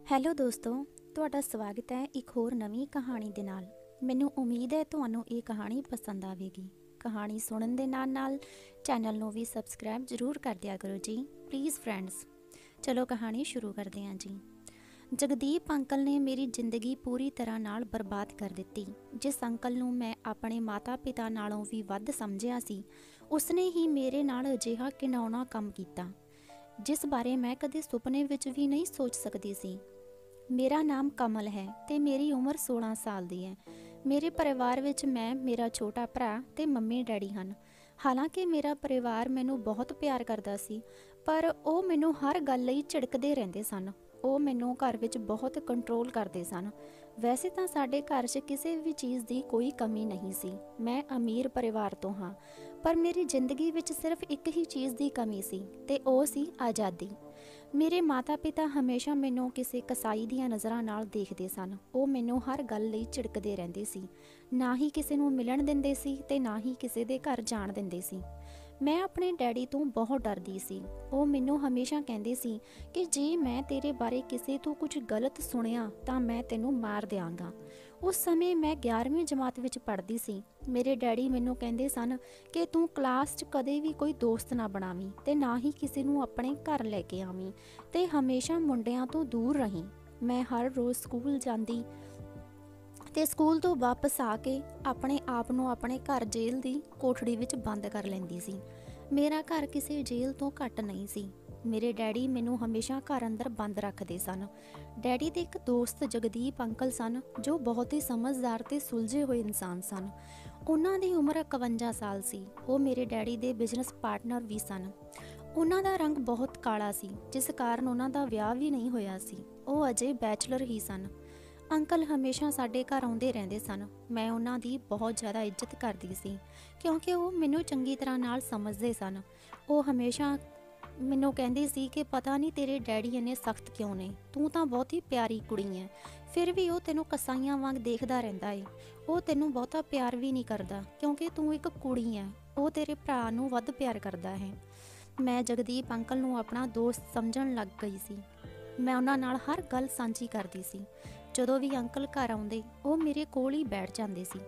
Hello ਦੋਸਤੋ, ਤੁਹਾਡਾ ਸਵਾਗਤ ਹੈ ਇੱਕ ਹੋਰ ਨਵੀਂ ਕਹਾਣੀ ਦੇ ਨਾਲ। ਮੈਨੂੰ ਉਮੀਦ ਹੈ ਤੁਹਾਨੂੰ ਇਹ ਕਹਾਣੀ ਪਸੰਦ ਆਵੇਗੀ। ਕਹਾਣੀ ਸੁਣਨ ਦੇ ਨਾਲ ਚੈਨਲ ਨੂੰ ਵੀ ਸਬਸਕ੍ਰਾਈਬ ਜ਼ਰੂਰ ਕਰ ਦਿਆ ਕਰੋ ਜੀ, ਪਲੀਜ਼ ਫਰੈਂਡਸ। ਚਲੋ ਕਹਾਣੀ ਸ਼ੁਰੂ ਕਰਦੇ ਹਾਂ ਜੀ। ਜਗਦੀਪ ਅੰਕਲ ਨੇ ਮੇਰੀ ਜ਼ਿੰਦਗੀ ਪੂਰੀ ਤਰ੍ਹਾਂ ਨਾਲ ਬਰਬਾਦ ਕਰ ਦਿੱਤੀ। ਜਿਸ ਅੰਕਲ ਨੂੰ ਮੈਂ ਆਪਣੇ ਮਾਤਾ ਪਿਤਾ ਨਾਲੋਂ ਵੀ ਵੱਧ ਸਮਝਿਆ ਸੀ, ਉਸਨੇ ਹੀ ਮੇਰੇ ਨਾਲ ਅਜਿਹਾ ਘਿਨਾਉਣਾ ਕੰਮ ਕੀਤਾ ਜਿਸ ਬਾਰੇ ਮੈਂ ਕਦੇ ਸੁਪਨੇ ਵਿੱਚ ਵੀ ਨਹੀਂ ਸੋਚ ਸਕਦੀ ਸੀ। ਮੇਰਾ ਨਾਮ ਕਮਲ ਹੈ ਤੇ ਮੇਰੀ ਉਮਰ 16 ਸਾਲ ਦੀ ਹੈ। ਮੇਰੇ ਪਰਿਵਾਰ ਵਿੱਚ ਮੈਂ, ਮੇਰਾ ਛੋਟਾ ਭਰਾ ਤੇ ਮੰਮੀ ਡੈਡੀ ਹਨ। ਹਾਲਾਂਕਿ ਮੇਰਾ ਪਰਿਵਾਰ ਮੈਨੂੰ ਬਹੁਤ ਪਿਆਰ ਕਰਦਾ ਸੀ, ਪਰ ਉਹ ਮੈਨੂੰ ਹਰ ਗੱਲ ਲਈ ਝਿੜਕਦੇ ਰਹਿੰਦੇ ਸਨ। ਉਹ ਮੈਨੂੰ ਘਰ ਵਿੱਚ ਬਹੁਤ ਕੰਟਰੋਲ ਕਰਦੇ ਸਨ। ਵੈਸੇ ਤਾਂ ਸਾਡੇ ਘਰ 'ਚ ਕਿਸੇ ਵੀ ਚੀਜ਼ ਦੀ ਕੋਈ ਕਮੀ ਨਹੀਂ ਸੀ। ਮੈਂ ਅਮੀਰ ਪਰਿਵਾਰ ਤੋਂ ਹਾਂ, ਪਰ ਮੇਰੀ ਜ਼ਿੰਦਗੀ ਵਿੱਚ ਸਿਰਫ ਇੱਕ ਹੀ ਚੀਜ਼ ਦੀ ਕਮੀ ਸੀ ਤੇ ਉਹ ਸੀ ਆਜ਼ਾਦੀ। ਮੇਰੇ ਮਾਤਾ ਪਿਤਾ ਹਮੇਸ਼ਾ ਮੈਨੂੰ ਕਿਸੇ ਕਸਾਈ ਦੀਆਂ ਨਜ਼ਰਾਂ ਨਾਲ ਦੇਖਦੇ ਸਨ। ਉਹ ਮੈਨੂੰ ਹਰ ਗੱਲ ਲਈ ਝਿੜਕਦੇ ਰਹਿੰਦੇ ਸੀ। ਨਾ ਹੀ ਕਿਸੇ ਨੂੰ ਮਿਲਣ ਦਿੰਦੇ ਸੀ ਤੇ ਨਾ ਹੀ ਕਿਸੇ ਦੇ ਘਰ ਜਾਣ ਦਿੰਦੇ ਸੀ। ਮੈਂ ਆਪਣੇ ਡੈਡੀ ਤੋਂ ਬਹੁਤ ਡਰਦੀ ਸੀ। ਉਹ ਮੈਨੂੰ ਹਮੇਸ਼ਾ ਕਹਿੰਦੇ ਸੀ ਕਿ ਜੇ ਮੈਂ ਤੇਰੇ ਬਾਰੇ ਕਿਸੇ ਤੋਂ ਕੁਝ ਗਲਤ ਸੁਣਿਆ ਤਾਂ ਮੈਂ ਤੈਨੂੰ ਮਾਰ ਦਿਆਂਗਾ। ਉਸ ਸਮੇਂ ਮੈਂ 11ਵੀਂ ਜਮਾਤ ਵਿੱਚ ਪੜ੍ਹਦੀ ਸੀ। ਮੇਰੇ ਡੈਡੀ ਮੈਨੂੰ ਕਹਿੰਦੇ ਸਨ ਕਿ ਤੂੰ ਕਲਾਸ 'ਚ ਕਦੇ ਵੀ ਕੋਈ ਦੋਸਤ ਨਾ ਬਣਾਵੀਂ ਤੇ ਨਾ ਹੀ ਕਿਸੇ ਨੂੰ ਆਪਣੇ ਘਰ ਲੈ ਕੇ ਆਵੀਂ ਤੇ ਹਮੇਸ਼ਾ ਮੁੰਡਿਆਂ ਤੋਂ ਦੂਰ ਰਹੀਂ। ਮੈਂ ਹਰ ਰੋਜ਼ ਸਕੂਲ ਜਾਂਦੀ ਤੇ ਸਕੂਲ ਤੋਂ ਵਾਪਸ ਆ ਕੇ ਆਪਣੇ ਆਪ ਨੂੰ ਆਪਣੇ ਘਰ ਜੇਲ੍ਹ ਦੀ ਕੋਠੜੀ ਵਿੱਚ ਬੰਦ ਕਰ ਲੈਂਦੀ ਸੀ। ਮੇਰਾ ਘਰ ਕਿਸੇ ਜੇਲ੍ਹ ਤੋਂ ਘੱਟ ਨਹੀਂ ਸੀ। ਮੇਰੇ ਡੈਡੀ ਮੈਨੂੰ ਹਮੇਸ਼ਾ ਘਰ ਅੰਦਰ ਬੰਦ ਰੱਖਦੇ ਸਨ। ਡੈਡੀ ਦੇ ਇੱਕ ਦੋਸਤ ਜਗਦੀਪ ਅੰਕਲ ਸਨ, ਜੋ ਬਹੁਤ ਹੀ ਸਮਝਦਾਰ ਤੇ ਸੁਲਝੇ ਹੋਏ ਇਨਸਾਨ ਸਨ। ਉਹਨਾਂ ਦੀ ਉਮਰ 51 ਸਾਲ ਸੀ। ਉਹ ਮੇਰੇ ਡੈਡੀ ਦੇ ਬਿਜ਼ਨਸ ਪਾਰਟਨਰ ਵੀ ਸਨ। ਉਹਨਾਂ ਦਾ ਰੰਗ ਬਹੁਤ ਕਾਲਾ ਸੀ, ਜਿਸ ਕਾਰਨ ਉਹਨਾਂ ਦਾ ਵਿਆਹ ਵੀ ਨਹੀਂ ਹੋਇਆ ਸੀ। ਉਹ ਅਜੇ ਬੈਚਲਰ ਹੀ ਸਨ। ਅੰਕਲ ਹਮੇਸ਼ਾ ਸਾਡੇ ਘਰ ਆਉਂਦੇ ਰਹਿੰਦੇ ਸਨ। ਮੈਂ ਉਹਨਾਂ ਦੀ ਬਹੁਤ ਜ਼ਿਆਦਾ ਇੱਜ਼ਤ ਕਰਦੀ ਸੀ, ਕਿਉਂਕਿ ਉਹ ਮੈਨੂੰ ਚੰਗੀ ਤਰ੍ਹਾਂ ਨਾਲ ਸਮਝਦੇ ਸਨ। ਉਹ ਹਮੇਸ਼ਾ ਮੈਨੂੰ ਕਹਿੰਦੇ ਸੀ ਕਿ ਪਤਾ ਨਹੀਂ ਤੇਰੇ ਡੈਡੀ ਇੰਨੇ ਸਖਤ ਕਿਉਂ ਨੇ, ਤੂੰ ਤਾਂ ਬਹੁਤ ਹੀ ਪਿਆਰੀ ਕੁੜੀ ਹੈ, ਫਿਰ ਵੀ ਉਹ ਤੈਨੂੰ ਕਸਾਈਆਂ ਵਾਂਗ ਦੇਖਦਾ ਰਹਿੰਦਾ ਏ। ਉਹ ਤੈਨੂੰ ਬਹੁਤਾ ਪਿਆਰ ਵੀ ਨਹੀਂ ਕਰਦਾ ਕਿਉਂਕਿ ਤੂੰ ਇੱਕ ਕੁੜੀ ਹੈ। ਉਹ ਤੇਰੇ ਭਰਾ ਨੂੰ ਵੱਧ ਪਿਆਰ ਕਰਦਾ ਹੈ। ਮੈਂ ਜਗਦੀਪ ਅੰਕਲ ਨੂੰ ਆਪਣਾ ਦੋਸਤ ਸਮਝਣ ਲੱਗ ਗਈ ਸੀ। ਮੈਂ ਉਹਨਾਂ ਨਾਲ ਹਰ ਗੱਲ ਸਾਂਝੀ ਕਰਦੀ ਸੀ। ਜਦੋਂ ਵੀ ਅੰਕਲ ਘਰ ਆਉਂਦੇ, ਉਹ ਮੇਰੇ ਕੋਲ ਹੀ ਬੈਠ ਜਾਂਦੇ ਸੀ।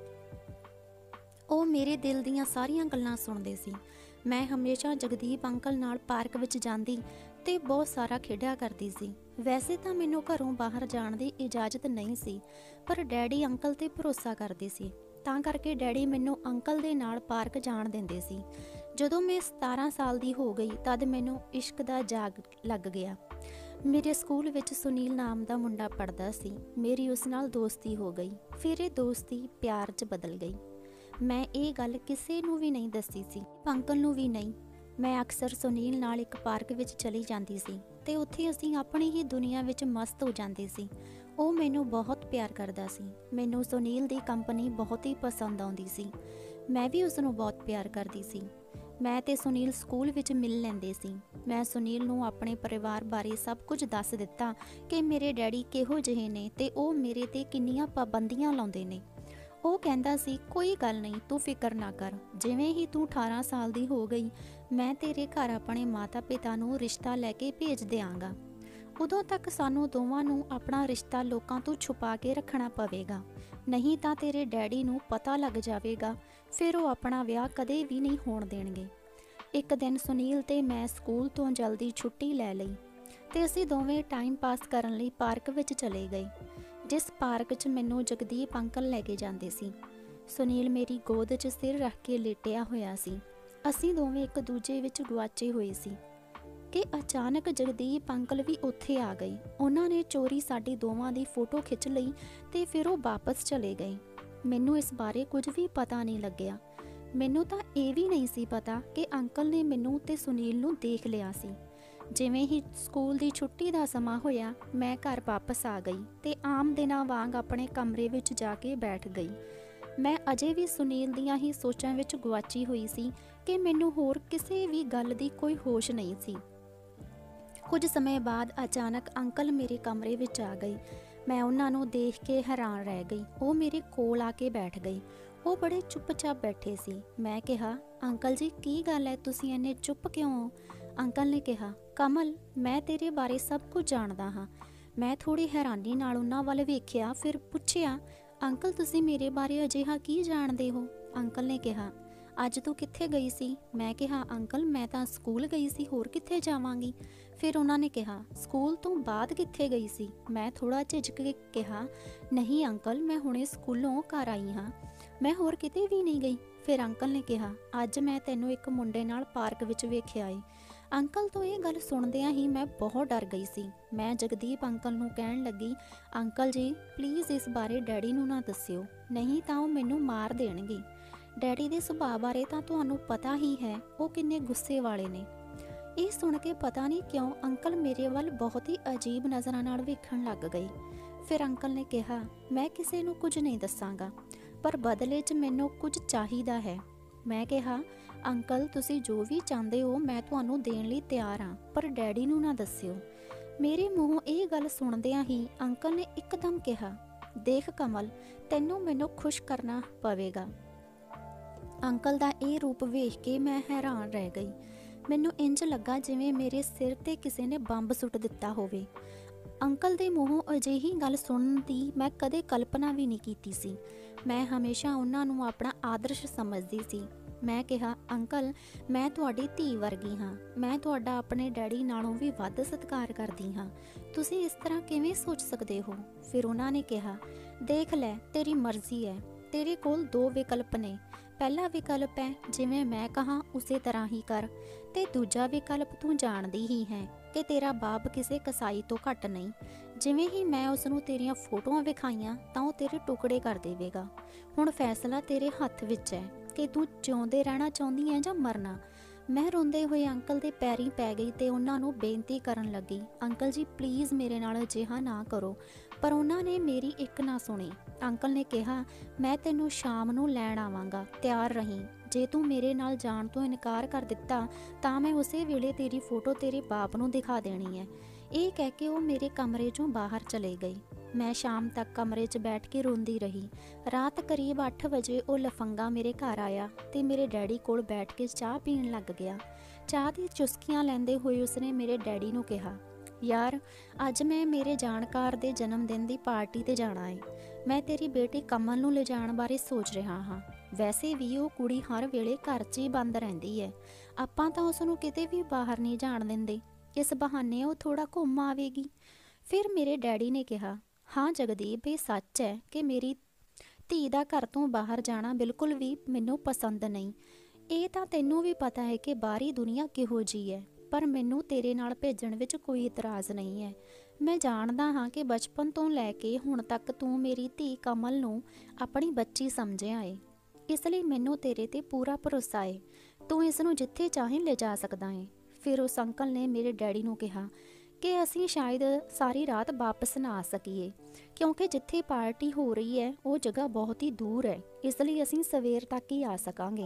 ਉਹ ਮੇਰੇ ਦਿਲ ਦੀਆਂ ਸਾਰੀਆਂ ਗੱਲਾਂ ਸੁਣਦੇ ਸੀ। ਮੈਂ ਹਮੇਸ਼ਾ ਜਗਦੀਪ ਅੰਕਲ ਨਾਲ ਪਾਰਕ ਵਿੱਚ ਜਾਂਦੀ ਤੇ ਬਹੁਤ ਸਾਰਾ ਖੇਡਿਆ ਕਰਦੀ ਸੀ। ਵੈਸੇ ਤਾਂ ਮੈਨੂੰ ਘਰੋਂ ਬਾਹਰ ਜਾਣ ਦੀ ਇਜਾਜ਼ਤ ਨਹੀਂ ਸੀ, ਪਰ ਡੈਡੀ ਅੰਕਲ ਤੇ ਭਰੋਸਾ ਕਰਦੇ ਸੀ, ਤਾਂ ਕਰਕੇ ਡੈਡੀ ਮੈਨੂੰ ਅੰਕਲ ਦੇ ਨਾਲ ਪਾਰਕ ਜਾਣ ਦਿੰਦੇ ਸੀ। ਜਦੋਂ ਮੈਂ 17 ਸਾਲ ਦੀ ਹੋ ਗਈ ਤਦ ਮੈਨੂੰ ਇਸ਼ਕ ਦਾ ਜਾਗ ਲੱਗ ਗਿਆ। ਮੇਰੇ ਸਕੂਲ ਵਿੱਚ ਸੁਨੀਲ ਨਾਮ ਦਾ ਮੁੰਡਾ ਪੜ੍ਹਦਾ ਸੀ। ਮੇਰੀ ਉਸ ਨਾਲ ਦੋਸਤੀ ਹੋ ਗਈ। ਫਿਰ ਇਹ ਦੋਸਤੀ ਪਿਆਰ 'ਚ ਬਦਲ ਗਈ। ਮੈਂ ਇਹ ਗੱਲ ਕਿਸੇ ਨੂੰ ਵੀ ਨਹੀਂ ਦੱਸੀ ਸੀ, ਅੰਕਲ ਨੂੰ ਵੀ ਨਹੀਂ। ਮੈਂ ਅਕਸਰ ਸੁਨੀਲ ਨਾਲ ਇੱਕ ਪਾਰਕ ਵਿੱਚ ਚਲੀ ਜਾਂਦੀ ਸੀ ਤੇ ਉੱਥੇ ਅਸੀਂ ਆਪਣੀ ਹੀ ਦੁਨੀਆ ਵਿੱਚ ਮਸਤ ਹੋ ਜਾਂਦੇ ਸੀ। ਉਹ ਮੈਨੂੰ ਬਹੁਤ ਪਿਆਰ ਕਰਦਾ ਸੀ। ਮੈਨੂੰ ਸੁਨੀਲ ਦੀ ਕੰਪਨੀ ਬਹੁਤ ਹੀ ਪਸੰਦ ਆਉਂਦੀ ਸੀ। ਮੈਂ ਵੀ ਉਸ ਨੂੰ ਬਹੁਤ ਪਿਆਰ ਕਰਦੀ ਸੀ। ਮੈਂ ਤੇ ਸੁਨੀਲ ਸਕੂਲ ਵਿੱਚ ਮਿਲ ਲੈਂਦੇ ਸੀ। ਮੈਂ ਸੁਨੀਲ ਨੂੰ ਆਪਣੇ ਪਰਿਵਾਰ ਬਾਰੇ ਸਭ ਕੁਝ ਦੱਸ ਦਿੱਤਾ ਕਿ ਮੇਰੇ ਡੈਡੀ ਕਿਹੋ ਜਿਹੇ ਨੇ ਤੇ ਉਹ ਮੇਰੇ ਤੇ ਕਿੰਨੀਆਂ ਪਾਬੰਦੀਆਂ ਲਾਉਂਦੇ ਨੇ। ਉਹ ਕਹਿੰਦਾ ਸੀ, ਕੋਈ ਗੱਲ ਨਹੀਂ, ਤੂੰ ਫਿਕਰ ਨਾ ਕਰ। ਜਿਵੇਂ ਹੀ ਤੂੰ 18 ਸਾਲ ਦੀ ਹੋ ਗਈ, ਮੈਂ ਤੇਰੇ ਘਰ ਆਪਣੇ ਮਾਤਾ ਪਿਤਾ ਨੂੰ ਰਿਸ਼ਤਾ ਲੈ ਕੇ ਭੇਜ ਦਿਆਂਗਾ। ਉਦੋਂ ਤੱਕ ਸਾਨੂੰ ਦੋਵਾਂ ਨੂੰ ਆਪਣਾ ਰਿਸ਼ਤਾ ਲੋਕਾਂ ਤੋਂ ਛੁਪਾ ਕੇ ਰੱਖਣਾ ਪਵੇਗਾ, ਨਹੀਂ ਤਾਂ ਤੇਰੇ ਡੈਡੀ ਨੂੰ ਪਤਾ ਲੱਗ ਜਾਵੇਗਾ। ਫਿਰ ਉਹ ਆਪਣਾ ਵਿਆਹ ਕਦੇ ਵੀ ਨਹੀਂ ਹੋਣ ਦੇਣਗੇ। ਇੱਕ ਦਿਨ ਸੁਨੀਲ ਤੇ ਮੈਂ ਸਕੂਲ ਤੋਂ ਜਲਦੀ ਛੁੱਟੀ ਲੈ ਲਈ ਤੇ ਅਸੀਂ ਦੋਵੇਂ ਟਾਈਮ ਪਾਸ ਕਰਨ ਲਈ ਪਾਰਕ ਵਿੱਚ ਚਲੇ ਗਏ, ਜਿਸ ਪਾਰਕ 'ਚ ਮੈਨੂੰ ਜਗਦੀਪ ਅੰਕਲ ਲੈ ਕੇ ਜਾਂਦੇ ਸੀ। ਸੁਨੀਲ ਮੇਰੀ ਗੋਦ 'ਚ ਸਿਰ ਰੱਖ ਕੇ ਲੇਟਿਆ ਹੋਇਆ ਸੀ। ਅਸੀਂ ਦੋਵੇਂ ਇੱਕ ਦੂਜੇ ਵਿੱਚ ਗੁਆਚੇ ਹੋਏ ਸੀ ਕਿ ਅਚਾਨਕ ਜਗਦੀਪ ਅੰਕਲ ਵੀ ਉੱਥੇ ਆ ਗਏ। ਉਹਨਾਂ ਨੇ ਚੋਰੀ ਸਾਡੀ ਦੋਵਾਂ ਦੀ ਫੋਟੋ ਖਿੱਚ ਲਈ ਤੇ ਫਿਰ ਉਹ ਵਾਪਸ ਚਲੇ ਗਏ। ਮੈਨੂੰ ਇਸ ਬਾਰੇ ਕੁਝ ਵੀ ਪਤਾ ਨਹੀਂ ਲੱਗਿਆ। ਮੈਨੂੰ ਤਾਂ ਇਹ ਵੀ ਨਹੀਂ ਸੀ ਪਤਾ ਕਿ ਅੰਕਲ ਨੇ ਮੈਨੂੰ ਤੇ ਸੁਨੀਲ ਨੂੰ ਦੇਖ ਲਿਆ ਸੀ। ਜਿਵੇਂ ਹੀ ਸਕੂਲ ਦੀ ਛੁੱਟੀ ਦਾ ਸਮਾਂ ਹੋਇਆ, ਮੈਂ ਘਰ ਵਾਪਸ ਆ ਗਈ ਤੇ ਆਮ ਦਿਨਾਂ ਵਾਂਗ ਆਪਣੇ ਕਮਰੇ ਵਿੱਚ ਜਾ ਕੇ ਬੈਠ ਗਈ। ਮੈਂ ਅਜੇ ਵੀ ਸੁਨੀਲ ਦੀਆਂ ਹੀ ਸੋਚਾਂ ਵਿੱਚ ਗੁਆਚੀ ਹੋਈ ਸੀ ਕਿ ਮੈਨੂੰ ਹੋਰ ਕਿਸੇ ਵੀ ਗੱਲ ਦੀ ਕੋਈ ਹੋਸ਼ ਨਹੀਂ ਸੀ। ਕੁਝ ਸਮੇਂ ਬਾਅਦ ਅਚਾਨਕ ਅੰਕਲ ਮੇਰੇ ਕਮਰੇ ਵਿੱਚ ਆ ਗਏ। ਮੈਂ ਉਹਨਾਂ ਨੂੰ ਦੇਖ ਕੇ ਹੈਰਾਨ ਰਹਿ ਗਈ। ਉਹ ਮੇਰੇ ਕੋਲ ਆ ਕੇ ਬੈਠ ਗਏ। ਉਹ ਬੜੇ ਚੁੱਪਚਾਪ ਬੈਠੇ ਸੀ। ਮੈਂ ਕਿਹਾ, ਅੰਕਲ ਜੀ, ਕੀ ਗੱਲ ਹੈ, ਤੁਸੀਂ ਇੰਨੇ ਚੁੱਪ ਕਿਉਂ ਹੋ? ਅੰਕਲ ਨੇ ਕਿਹਾ, ਕਮਲ, ਮੈਂ ਤੇਰੇ ਬਾਰੇ ਸਭ ਕੁਝ ਜਾਣਦਾ ਹਾਂ। ਮੈਂ ਥੋੜੀ ਹੈਰਾਨੀ ਨਾਲ ਉਹਨਾਂ ਵੱਲ ਵੇਖਿਆ, ਫਿਰ ਪੁੱਛਿਆ, ਅੰਕਲ ਤੁਸੀਂ ਮੇਰੇ ਬਾਰੇ ਅਜਿਹਾ ਕੀ ਜਾਣਦੇ ਹੋ? ਅੰਕਲ ਨੇ ਕਿਹਾ, ਅੱਜ ਤੂੰ ਕਿੱਥੇ ਗਈ ਸੀ? ਮੈਂ ਕਿਹਾ, ਅੰਕਲ ਮੈਂ ਤਾਂ ਸਕੂਲ ਗਈ ਸੀ, ਹੋਰ ਕਿੱਥੇ ਜਾਵਾਂਗੀ? ਫਿਰ ਉਹਨਾਂ ਨੇ ਕਿਹਾ, ਸਕੂਲ ਤੋਂ ਬਾਅਦ ਕਿੱਥੇ ਗਈ ਸੀ? ਮੈਂ ਥੋੜਾ ਝਿਜਕ ਕੇ ਕਿਹਾ, ਨਹੀਂ ਅੰਕਲ, ਮੈਂ ਹੁਣੇ ਸਕੂਲੋਂ ਘਰ ਆਈ ਹਾਂ, ਮੈਂ ਹੋਰ ਕਿਤੇ ਵੀ ਨਹੀਂ ਗਈ। ਫਿਰ ਅੰਕਲ ਨੇ ਕਿਹਾ, ਅੱਜ ਮੈਂ ਤੈਨੂੰ ਇੱਕ ਮੁੰਡੇ ਨਾਲ ਪਾਰਕ ਵਿੱਚ ਵੇਖਿਆ ਏ। ਅੰਕਲ ਤੋਂ ਇਹ ਗੱਲ ਸੁਣਦਿਆਂ ਹੀ ਮੈਂ ਬਹੁਤ ਡਰ ਗਈ ਸੀ। ਮੈਂ ਜਗਦੀਪ ਅੰਕਲ ਨੂੰ ਕਹਿਣ ਲੱਗੀ, ਅੰਕਲ ਜੀ ਪਲੀਜ਼ ਇਸ ਬਾਰੇ ਡੈਡੀ ਨੂੰ ਨਾ ਦੱਸਿਓ, ਨਹੀਂ ਤਾਂ ਉਹ ਮੈਨੂੰ ਮਾਰ ਦੇਣਗੇ। ਡੈਡੀ ਦੇ ਸੁਭਾਅ ਬਾਰੇ ਤਾਂ ਤੁਹਾਨੂੰ ਪਤਾ ਹੀ ਹੈ, ਉਹ ਕਿੰਨੇ ਗੁੱਸੇ ਵਾਲੇ ਨੇ। ਇਹ ਸੁਣ ਕੇ ਪਤਾ ਨਹੀਂ ਕਿਉਂ ਅੰਕਲ ਮੇਰੇ ਵੱਲ ਬਹੁਤ ਹੀ ਅਜੀਬ ਨਜ਼ਰਾਂ ਨਾਲ ਵੇਖਣ ਲੱਗ ਗਏ। ਫਿਰ ਅੰਕਲ ਨੇ ਕਿਹਾ, ਮੈਂ ਕਿਸੇ ਨੂੰ ਕੁਝ ਨਹੀਂ ਦੱਸਾਂਗਾ, ਪਰ ਬਦਲੇ 'ਚ ਮੈਨੂੰ ਕੁਝ ਚਾਹੀਦਾ ਹੈ। ਮੈਂ ਕਿਹਾ, ਅੰਕਲ ਤੁਸੀਂ ਜੋ ਵੀ ਚਾਹੁੰਦੇ ਹੋ ਮੈਂ ਤੁਹਾਨੂੰ ਦੇਣ ਲਈ ਤਿਆਰ ਹਾਂ, ਪਰ ਡੈਡੀ ਨੂੰ ਨਾ ਦੱਸਿਓ। ਮੇਰੇ ਮੂੰਹੋਂ ਇਹ ਗੱਲ ਸੁਣਦਿਆਂ ਹੀ ਅੰਕਲ ਨੇ ਇੱਕਦਮ ਕਿਹਾ, ਦੇਖ ਕਮਲ, ਤੈਨੂੰ ਮੈਨੂੰ ਖੁਸ਼ ਕਰਨਾ ਪਵੇਗਾ। ਅੰਕਲ ਦਾ ਇਹ ਰੂਪ ਵੇਖ ਕੇ ਮੈਂ ਹੈਰਾਨ ਰਹਿ ਗਈ। ਮੈਨੂੰ ਇੰਜ ਲੱਗਾ ਜਿਵੇਂ ਮੇਰੇ ਸਿਰ ਤੇ ਕਿਸੇ ਨੇ ਬੰਬ ਸੁੱਟ ਦਿੱਤਾ ਹੋਵੇ। ਅੰਕਲ ਦੇ ਮੂੰਹੋਂ ਅਜਿਹੀ ਗੱਲ ਸੁਣਨ ਦੀ ਮੈਂ ਕਦੇ ਕਲਪਨਾ ਵੀ ਨਹੀਂ ਕੀਤੀ ਸੀ। ਮੈਂ ਹਮੇਸ਼ਾ ਉਹਨਾਂ ਨੂੰ ਆਪਣਾ ਆਦਰਸ਼ ਸਮਝਦੀ ਸੀ। ਮੈਂ ਕਿਹਾ, ਅੰਕਲ ਮੈਂ ਤੁਹਾਡੀ ਧੀ ਵਰਗੀ ਹਾਂ, ਮੈਂ ਤੁਹਾਡਾ ਆਪਣੇ ਡੈਡੀ ਨਾਲੋਂ ਵੀ ਵੱਧ ਸਤਿਕਾਰ ਕਰਦੀ ਹਾਂ, ਤੁਸੀਂ ਇਸ ਤਰ੍ਹਾਂ ਕਿਵੇਂ ਸੋਚ ਸਕਦੇ ਹੋ? ਫਿਰ ਉਹਨਾਂ ਨੇ ਕਿਹਾ, ਦੇਖ ਲੈ ਤੇਰੀ ਮਰਜ਼ੀ ਹੈ, ਤੇਰੇ ਕੋਲ ਦੋ ਵਿਕਲਪ ਨੇ। ਪਹਿਲਾ ਵਿਕਲਪ ਹੈ ਜਿਵੇਂ ਮੈਂ ਕਹਾਂ ਉਸੇ ਤਰ੍ਹਾਂ ਹੀ ਕਰ, ਤੇ ਦੂਜਾ ਵਿਕਲਪ ਤੂੰ ਜਾਣਦੀ ਹੀ ਹੈ ਕਿ ਤੇਰਾ ਬਾਪ ਕਿਸੇ ਕਸਾਈ ਤੋਂ ਘੱਟ ਨਹੀਂ। ਜਿਵੇਂ ਹੀ ਮੈਂ ਉਸਨੂੰ ਤੇਰੀਆਂ ਫੋਟੋਆਂ ਵਿਖਾਈਆਂ ਤਾਂ ਉਹ ਤੇਰੇ ਟੁਕੜੇ ਕਰ ਦੇਵੇਗਾ। ਹੁਣ ਫੈਸਲਾ ਤੇਰੇ ਹੱਥ ਵਿੱਚ ਹੈ ਕਿ ਤੂੰ ਜਿਉਂਦੇ ਰਹਿਣਾ ਚਾਹੁੰਦੀ ਹੈ ਜਾਂ ਮਰਨਾ। ਮੈਂ ਰੋਂਦੇ ਹੋਏ ਅੰਕਲ ਦੇ ਪੈਰੀਂ ਪੈ ਗਈ ਤੇ ਉਹਨਾਂ ਨੂੰ ਬੇਨਤੀ ਕਰਨ ਲੱਗੀ, ਅੰਕਲ ਜੀ ਪਲੀਜ਼ ਮੇਰੇ ਨਾਲ ਅਜਿਹਾ ਨਾ ਕਰੋ। ਪਰ ਉਹਨਾਂ ਨੇ ਮੇਰੀ ਇੱਕ ਨਾ ਸੁਣੀ। ਅੰਕਲ ਨੇ ਕਿਹਾ, ਮੈਂ ਤੈਨੂੰ ਸ਼ਾਮ ਨੂੰ ਲੈਣ ਆਵਾਂਗਾ, ਤਿਆਰ ਰਹੀਂ। ਜੇ ਤੂੰ ਮੇਰੇ ਨਾਲ ਜਾਣ ਤੋਂ ਇਨਕਾਰ ਕਰ ਦਿੱਤਾ ਤਾਂ ਮੈਂ ਉਸੇ ਵੇਲੇ ਤੇਰੀ ਫੋਟੋ ਤੇਰੇ ਬਾਪ ਨੂੰ ਦਿਖਾ ਦੇਣੀ ਹੈ। ਇਹ ਕਹਿ ਕੇ ਉਹ ਮੇਰੇ ਕਮਰੇ 'ਚੋਂ ਬਾਹਰ ਚਲੇ ਗਈ। ਮੈਂ ਸ਼ਾਮ ਤੱਕ ਕਮਰੇ 'ਚ ਬੈਠ ਕੇ ਰੋਂਦੀ ਰਹੀ। ਰਾਤ ਕਰੀਬ 8 ਵਜੇ ਉਹ ਲਫੰਗਾ ਮੇਰੇ ਘਰ ਆਇਆ ਤੇ ਮੇਰੇ ਡੈਡੀ ਕੋਲ ਬੈਠ ਕੇ ਚਾਹ ਪੀਣ ਲੱਗ ਗਿਆ। ਚਾਹ ਦੀ ਚੁਸਕੀਆਂ ਲੈਂਦੇ ਹੋਏ ਉਸਨੇ ਮੇਰੇ ਡੈਡੀ ਨੂੰ ਕਿਹਾ, ਯਾਰ ਅੱਜ ਮੈਂ ਮੇਰੇ ਜਾਣਕਾਰ ਦੇ ਜਨਮ ਦਿਨ ਦੀ ਪਾਰਟੀ ਤੇ ਜਾਣਾ ਏ। ਮੈਂ ਤੇਰੀ ਬੇਟੀ ਕਮਲ ਨੂੰ ਲਿਜਾਣ ਬਾਰੇ ਸੋਚ ਰਿਹਾ ਹਾਂ। ਵੈਸੇ ਵੀ ਉਹ ਕੁੜੀ ਹਰ ਵੇਲੇ ਘਰ 'ਚ ਹੀ ਬੰਦ ਰਹਿੰਦੀ ਹੈ, ਆਪਾਂ ਤਾਂ ਉਸ ਨੂੰ ਕਿਤੇ ਵੀ ਬਾਹਰ ਨਹੀਂ ਜਾਣ ਦਿੰਦੇ, ਇਸ ਬਹਾਨੇ ਉਹ ਥੋੜਾ ਘੁੰਮ ਆਵੇਗੀ। ਫਿਰ ਮੇਰੇ ਡੈਡੀ ਨੇ ਕਿਹਾ, ਹਾਂ ਜਗਦੀਪ, ਇਹ ਸੱਚ ਹੈ ਕਿ ਮੇਰੀ ਧੀ ਦਾ ਘਰ ਤੋਂ ਬਾਹਰ ਜਾਣਾ ਬਿਲਕੁਲ ਵੀ ਮੈਨੂੰ ਪਸੰਦ ਨਹੀਂ। ਇਹ ਤਾਂ ਤੈਨੂੰ ਵੀ ਪਤਾ ਹੈ ਕਿ ਬਾਹਰੀ ਦੁਨੀਆ ਕਿਹੋ ਜਿਹੀ ਹੈ, ਪਰ ਮੈਨੂੰ ਤੇਰੇ ਨਾਲ ਭੇਜਣ ਵਿੱਚ ਕੋਈ ਇਤਰਾਜ਼ ਨਹੀਂ ਹੈ। ਮੈਂ ਜਾਣਦਾ ਹਾਂ ਕਿ ਬਚਪਨ ਤੋਂ ਲੈ ਕੇ ਹੁਣ ਤੱਕ ਤੂੰ ਮੇਰੀ ਧੀ ਕਮਲ ਨੂੰ ਆਪਣੀ ਬੱਚੀ ਸਮਝਿਆ ਏ, ਇਸ ਲਈ ਮੈਨੂੰ ਤੇਰੇ ਤੇ ਪੂਰਾ ਭਰੋਸਾ ਏ। ਤੂੰ ਇਸ ਨੂੰ ਜਿੱਥੇ ਚਾਹੇ ਲਿਜਾ ਸਕਦਾ ਏ। ਫਿਰ ਉਸ ਅੰਕਲ ਨੇ ਮੇਰੇ ਡੈਡੀ ਨੂੰ ਕਿਹਾ ਕਿ ਅਸੀਂ ਸ਼ਾਇਦ ਸਾਰੀ ਰਾਤ ਵਾਪਸ ਨਾ ਆ ਸਕੀਏ, ਕਿਉਂਕਿ ਜਿੱਥੇ ਪਾਰਟੀ ਹੋ ਰਹੀ ਹੈ ਉਹ ਜਗ੍ਹਾ ਬਹੁਤ ਹੀ ਦੂਰ ਹੈ, ਇਸ ਲਈ ਅਸੀਂ ਸਵੇਰ ਤੱਕ ਹੀ ਆ ਸਕਾਂਗੇ।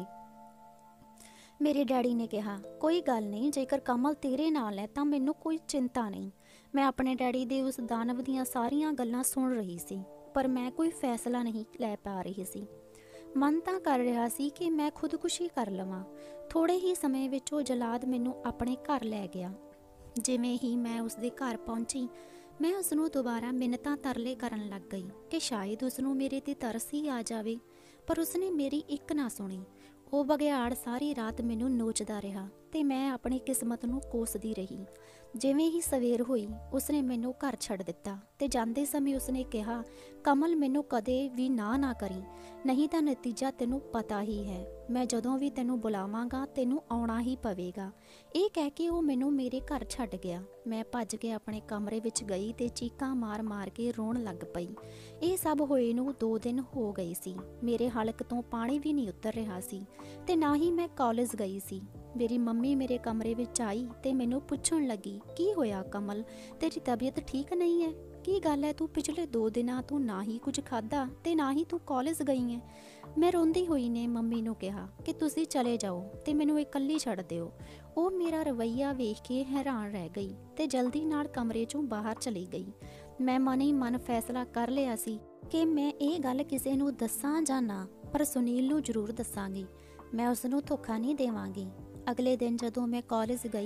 ਮੇਰੇ ਡੈਡੀ ਨੇ ਕਿਹਾ, ਕੋਈ ਗੱਲ ਨਹੀਂ, ਜੇਕਰ ਕਮਲ ਤੇਰੇ ਨਾਲ ਹੈ ਤਾਂ ਮੈਨੂੰ ਕੋਈ ਚਿੰਤਾ ਨਹੀਂ। ਮੈਂ ਆਪਣੇ ਡੈਡੀ ਦੇ ਉਸ ਦਾਨਵ ਦੀਆਂ ਸਾਰੀਆਂ ਗੱਲਾਂ ਸੁਣ ਰਹੀ ਸੀ, ਪਰ ਮੈਂ ਕੋਈ ਫੈਸਲਾ ਨਹੀਂ ਲੈ ਪਾ ਰਹੀ ਸੀ। ਮਨ ਤਾਂ ਕਰ ਰਿਹਾ ਸੀ ਕਿ ਮੈਂ ਖੁਦਕੁਸ਼ੀ ਕਰ ਲਵਾਂ। ਥੋੜੇ ਹੀ ਸਮੇਂ ਵਿੱਚ ਉਹ ਜਲਾਦ ਮੈਨੂੰ ਆਪਣੇ ਘਰ ਲੈ ਗਿਆ। ਜਿਵੇਂ ਹੀ ਮੈਂ ਉਸਦੇ ਘਰ ਪਹੁੰਚੀ, ਮੈਂ ਉਸਨੂੰ ਦੁਬਾਰਾ ਮਿੰਨਤਾਂ ਤਰਲੇ ਕਰਨ ਲੱਗ ਗਈ ਕਿ ਸ਼ਾਇਦ ਉਸਨੂੰ ਮੇਰੇ ਤੇ ਤਰਸ ਹੀ ਆ ਜਾਵੇ, ਪਰ ਉਸਨੇ ਮੇਰੀ ਇੱਕ ਨਾ ਸੁਣੀ। ਉਹ ਬਘਿਆੜ ਸਾਰੀ ਰਾਤ ਮੈਨੂੰ ਨੋਚਦਾ ਰਿਹਾ ਤੇ ਮੈਂ ਆਪਣੀ ਕਿਸਮਤ ਨੂੰ ਕੋਸਦੀ ਰਹੀ। ਜਿਵੇਂ ਹੀ ਸਵੇਰ ਹੋਈ ਉਸਨੇ ਮੈਨੂੰ ਘਰ ਛੱਡ ਦਿੱਤਾ ਤੇ ਜਾਂਦੇ ਸਮੇਂ ਉਸਨੇ ਕਿਹਾ, ਕਮਲ ਮੈਨੂੰ ਕਦੇ ਵੀ ਨਾ ਕਰੀ, ਨਹੀਂ ਤਾਂ ਨਤੀਜਾ ਤੈਨੂੰ ਪਤਾ ਹੀ ਹੈ। ਮੈਂ ਜਦੋਂ ਵੀ ਤੈਨੂੰ ਬੁਲਾਵਾਂਗਾ ਤੈਨੂੰ ਆਉਣਾ ਹੀ ਪਵੇਗਾ। ਇਹ ਕਹਿ ਕੇ ਉਹ ਮੈਨੂੰ ਮੇਰੇ ਘਰ ਛੱਡ ਗਿਆ। ਮੈਂ ਭੱਜ ਕੇ ਆਪਣੇ ਕਮਰੇ ਵਿੱਚ ਗਈ ਤੇ ਚੀਕਾਂ ਮਾਰ ਕੇ ਰੋਣ ਲੱਗ ਪਈ। ਇਹ ਸਭ ਹੋਏ ਨੂੰ 2 ਦਿਨ ਹੋ ਗਏ ਸੀ। ਮੇਰੇ ਹਲਕ ਤੋਂ ਪਾਣੀ ਵੀ ਨਹੀਂ ਉਤਰ ਰਿਹਾ ਸੀ ਤੇ ਨਾ ਹੀ ਮੈਂ ਕਾਲਜ ਗਈ ਸੀ। ਮੇਰੀ ਮੰਮੀ ਮੇਰੇ ਕਮਰੇ ਵਿੱਚ ਆਈ ਤੇ ਮੈਨੂੰ ਪੁੱਛਣ ਲੱਗੀ, ਕੀ ਹੋਇਆ ਕਮਲ, ਤੇਰੀ ਤਬੀਅਤ ਠੀਕ ਨਹੀਂ ਹੈ? ਕੀ ਗੱਲ ਹੈ, ਤੂੰ ਪਿਛਲੇ 2 ਦਿਨਾਂ ਤੋਂ ਨਾ ਹੀ ਕੁਝ ਖਾਧਾ ਤੇ ਨਾ ਹੀ ਤੂੰ ਕਾਲਜ ਗਈ ਹੈ। ਮੈਂ ਰੋਂਦੀ ਹੋਈ ਨੇ ਮੰਮੀ ਨੂੰ ਕਿਹਾ ਕਿ ਤੁਸੀਂ ਚਲੇ ਜਾਓ ਤੇ ਮੈਨੂੰ ਇਕੱਲੀ ਛੱਡ ਦਿਓ। ਉਹ ਮੇਰਾ ਰਵੱਈਆ ਵੇਖ ਕੇ ਹੈਰਾਨ ਰਹਿ ਗਈ ਤੇ ਜਲਦੀ ਨਾਲ ਕਮਰੇ 'ਚੋਂ ਬਾਹਰ ਚਲੀ ਗਈ। ਮੈਂ ਮਨ ਹੀ ਮਨ ਫੈਸਲਾ ਕਰ ਲਿਆ ਸੀ ਕਿ ਮੈਂ ਇਹ ਗੱਲ ਕਿਸੇ ਨੂੰ ਦੱਸਾਂ ਜਾਂ ਨਾ, ਪਰ ਸੁਨੀਲ ਨੂੰ ਜ਼ਰੂਰ ਦੱਸਾਂਗੀ। ਮੈਂ ਉਸ ਨੂੰ ਧੋਖਾ ਨਹੀਂ ਦੇਵਾਂਗੀ। ਅਗਲੇ ਦਿਨ ਜਦੋਂ ਮੈਂ ਕਾਲਜ ਗਈ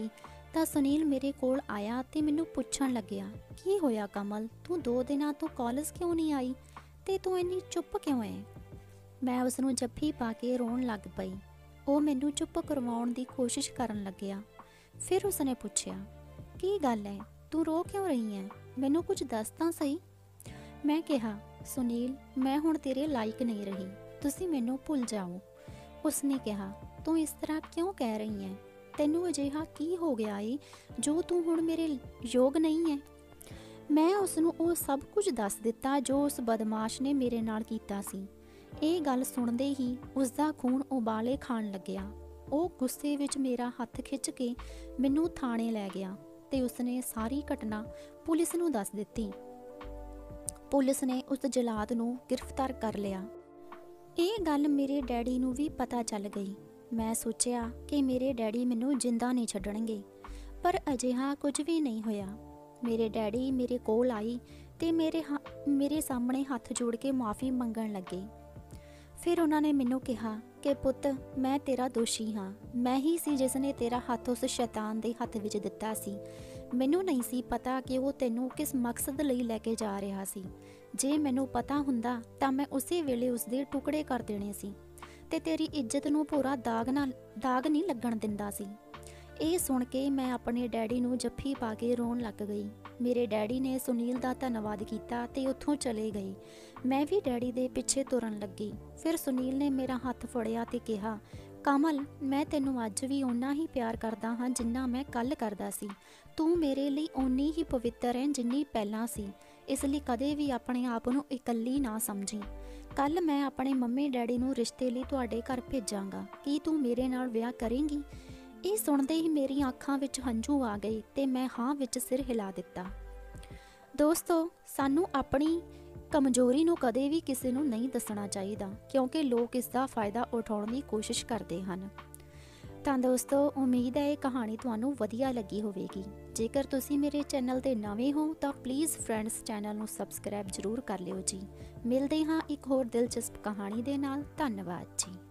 ਤਾਂ ਸੁਨੀਲ ਮੇਰੇ ਕੋਲ ਆਇਆ ਤੇ ਮੈਨੂੰ ਪੁੱਛਣ ਲੱਗਿਆ, ਕੀ ਹੋਇਆ ਕਮਲ, ਤੂੰ 2 ਦਿਨਾਂ ਤੋਂ ਕਾਲਜ ਕਿਉਂ ਨਹੀਂ ਆਈ ਤੇ ਤੂੰ ਇੰਨੀ ਚੁੱਪ ਕਿਉਂ ਹੈ? ਮੈਂ ਉਸ ਨੂੰ ਜੱਫੀ ਪਾ ਕੇ ਰੋਣ ਲੱਗ ਪਈ। ਉਹ ਮੈਨੂੰ ਚੁੱਪ ਕਰਵਾਉਣ ਦੀ ਕੋਸ਼ਿਸ਼ ਕਰਨ ਲੱਗਿਆ। ਫਿਰ ਉਸਨੇ ਪੁੱਛਿਆ, ਕੀ ਗੱਲ ਹੈ, ਤੂੰ ਰੋ ਕਿਉਂ ਰਹੀ ਹੈ? ਮੈਨੂੰ ਕੁਝ ਦੱਸ ਤਾਂ ਸਹੀ। ਮੈਂ ਕਿਹਾ, ਸੁਨੀਲ, ਮੈਂ ਹੁਣ ਤੇਰੇ ਲਾਇਕ ਨਹੀਂ ਰਹੀ, ਤੁਸੀਂ ਮੈਨੂੰ ਭੁੱਲ ਜਾਓ। ਉਸਨੇ ਕਿਹਾ, ਤੂੰ ਇਸ ਤਰ੍ਹਾਂ ਕਿਉਂ ਕਹਿ ਰਹੀ ਹੈ? ਤੈਨੂੰ ਅਜਿਹਾ ਕੀ ਹੋ ਗਿਆ ਏ ਜੋ ਤੂੰ ਹੁਣ ਮੇਰੇ ਯੋਗ ਨਹੀਂ ਹੈ? ਮੈਂ ਉਸ ਨੂੰ ਉਹ ਸਭ ਕੁਝ ਦੱਸ ਦਿੱਤਾ ਜੋ ਉਸ ਬਦਮਾਸ਼ ਨੇ ਮੇਰੇ ਨਾਲ ਕੀਤਾ ਸੀ। ਇਹ ਗੱਲ ਸੁਣਦੇ ਹੀ ਉਸਦਾ ਖੂਨ ਉਬਾਲੇ ਖਾਣ ਲੱਗਿਆ। ਉਹ ਗੁੱਸੇ ਵਿੱਚ ਮੇਰਾ ਹੱਥ ਖਿੱਚ ਕੇ ਮੈਨੂੰ ਥਾਣੇ ਲੈ ਗਿਆ ਤੇ ਉਸਨੇ ਸਾਰੀ ਘਟਨਾ ਪੁਲਿਸ ਨੂੰ ਦੱਸ ਦਿੱਤੀ। ਪੁਲਿਸ ਨੇ ਉਸ ਜਲਾਦ ਨੂੰ ਗ੍ਰਿਫਤਾਰ ਕਰ ਲਿਆ। ਇਹ ਗੱਲ ਮੇਰੇ ਡੈਡੀ ਨੂੰ ਵੀ ਪਤਾ ਚੱਲ ਗਈ। ਮੈਂ ਸੋਚਿਆ ਕਿ ਮੇਰੇ ਡੈਡੀ ਮੈਨੂੰ ਜਿੰਦਾ ਨਹੀਂ ਛੱਡਣਗੇ, ਪਰ ਅਜਿਹਾ ਕੁਝ ਵੀ ਨਹੀਂ ਹੋਇਆ। ਮੇਰੇ ਡੈਡੀ ਮੇਰੇ ਕੋਲ ਆਈ ਤੇ ਮੇਰੇ ਸਾਹਮਣੇ ਹੱਥ ਜੋੜ ਕੇ ਮਾਫੀ ਮੰਗਣ ਲੱਗੇ। ਫਿਰ ਉਹਨਾਂ ਨੇ ਮੈਨੂੰ ਕਿਹਾ ਕਿ ਪੁੱਤ, ਮੈਂ ਤੇਰਾ ਦੋਸ਼ੀ ਹਾਂ। ਮੈਂ ਹੀ ਸੀ ਜਿਸ ਨੇ ਤੇਰਾ ਹੱਥ ਉਸ ਸ਼ੈਤਾਨ ਦੇ ਹੱਥ ਵਿੱਚ ਦਿੱਤਾ ਸੀ। ਮੈਨੂੰ ਨਹੀਂ ਸੀ ਪਤਾ ਕਿ ਉਹ ਤੈਨੂੰ ਕਿਸ ਮਕਸਦ ਲਈ ਲੈ ਕੇ ਜਾ ਰਿਹਾ ਸੀ। ਜੇ ਮੈਨੂੰ ਪਤਾ ਹੁੰਦਾ ਤਾਂ ਮੈਂ ਉਸੇ ਵੇਲੇ ਉਸਦੇ ਟੁਕੜੇ ਕਰ ਦੇਣੇ ਸੀ ਤੇ ਤੇਰੀ ਇੱਜ਼ਤ ਨੂੰ ਪੂਰਾ ਦਾਗ ਨਹੀਂ ਲੱਗਣ ਦਿੰਦਾ ਸੀ। ਇਹ ਸੁਣ ਕੇ ਮੈਂ ਆਪਣੇ ਡੈਡੀ ਨੂੰ ਜੱਫੀ ਪਾ ਕੇ ਰੋਣ ਲੱਗ ਗਈ। ਮੇਰੇ ਡੈਡੀ ਨੇ ਸੁਨੀਲ ਦਾ ਧੰਨਵਾਦ ਕੀਤਾ ਤੇ ਉੱਥੋਂ ਚਲੇ ਗਏ। ਮੈਂ ਵੀ ਡੈਡੀ ਦੇ ਪਿੱਛੇ ਤੁਰਨ ਲੱਗੀ। ਫਿਰ ਸੁਨੀਲ ਨੇ ਮੇਰਾ ਹੱਥ ਫੜਿਆ ਤੇ ਕਿਹਾ, ਕਮਲ, ਮੈਂ ਤੈਨੂੰ ਅੱਜ ਵੀ ਓਨਾ ਹੀ ਪਿਆਰ ਕਰਦਾ ਹਾਂ ਜਿੰਨਾ ਮੈਂ ਕੱਲ੍ਹ ਕਰਦਾ ਸੀ। ਤੂੰ ਮੇਰੇ ਲਈ ਓਨੀ ਹੀ ਪਵਿੱਤਰ ਹੈ ਜਿੰਨੀ ਪਹਿਲਾਂ ਸੀ। ਇਸ ਲਈ ਕਦੇ ਵੀ ਆਪਣੇ ਆਪ ਨੂੰ ਇਕੱਲੀ ਨਾ ਸਮਝੀ। ਕੱਲ੍ਹ ਮੈਂ ਆਪਣੇ ਮੰਮੀ ਡੈਡੀ ਨੂੰ ਰਿਸ਼ਤੇ ਲਈ ਤੁਹਾਡੇ ਘਰ ਭੇਜਾਂਗਾ। ਕੀ ਤੂੰ ਮੇਰੇ ਨਾਲ ਵਿਆਹ ਕਰੇਂਗੀ? ਇਹ ਸੁਣਦੇ ਹੀ ਮੇਰੀਆਂ ਅੱਖਾਂ ਵਿੱਚ ਹੰਝੂ ਆ ਗਏ ਤੇ ਮੈਂ ਹਾਂ ਵਿੱਚ ਸਿਰ ਹਿਲਾ ਦਿੱਤਾ। ਦੋਸਤੋ, ਸਾਨੂੰ ਆਪਣੀ ਕਮਜ਼ੋਰੀ ਨੂੰ ਕਦੇ ਵੀ ਕਿਸੇ ਨੂੰ ਨਹੀਂ ਦੱਸਣਾ ਚਾਹੀਦਾ, ਕਿਉਂਕਿ ਲੋਕ ਇਸ ਦਾ ਫਾਇਦਾ ਉਠਾਉਣ ਦੀ ਕੋਸ਼ਿਸ਼ ਕਰਦੇ ਹਨ। ਤਾਂ ਦੋਸਤੋ, ਉਮੀਦ ਹੈ ਇਹ ਕਹਾਣੀ ਤੁਹਾਨੂੰ ਵਧੀਆ ਲੱਗੀ ਹੋਵੇਗੀ। ਜੇਕਰ ਤੁਸੀਂ ਮੇਰੇ ਚੈਨਲ ਤੇ ਨਵੇਂ ਹੋ ਤਾਂ ਪਲੀਜ਼ ਫਰੈਂਡਸ, ਚੈਨਲ ਨੂੰ ਸਬਸਕ੍ਰਾਈਬ ਜ਼ਰੂਰ ਕਰ ਲਿਓ ਜੀ। ਮਿਲਦੇ ਹਾਂ ਇੱਕ ਹੋਰ ਦਿਲਚਸਪ ਕਹਾਣੀ ਦੇ ਨਾਲ। ਧੰਨਵਾਦ ਜੀ।